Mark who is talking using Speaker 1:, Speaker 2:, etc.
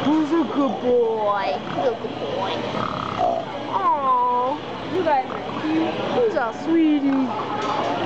Speaker 1: Who's a good boy? Who's a good boy? Aww. You guys are cute. Who's a sweetie?